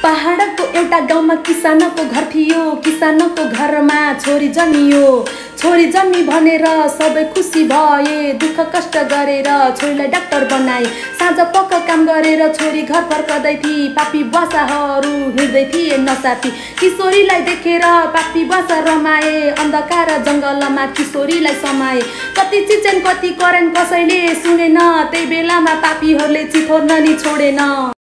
पहाडको एउटा गाउँमा किसानको घर थियो। किसानको घरमा छोरी जन्मियो। छोरी जन्मी भनेर सबै खुसी भए। दुःख कष्ट गरेर छोरीलाई डाक्टर बनाए। साँझ पक्क काम गरेर छोरी घर फर्कदै थिए। पापी बासाहरू हिँड्दै थिए नसाथी। किशोरीलाई देखेर पापी बासा रमाए। अन्धकार जङ्गलमा किशोरीलाई समाए। कति चिचेन कति करेन कसैले सुनेन। त्यही बेलामा पापीहरूले चिथोर्न नि छोडेन।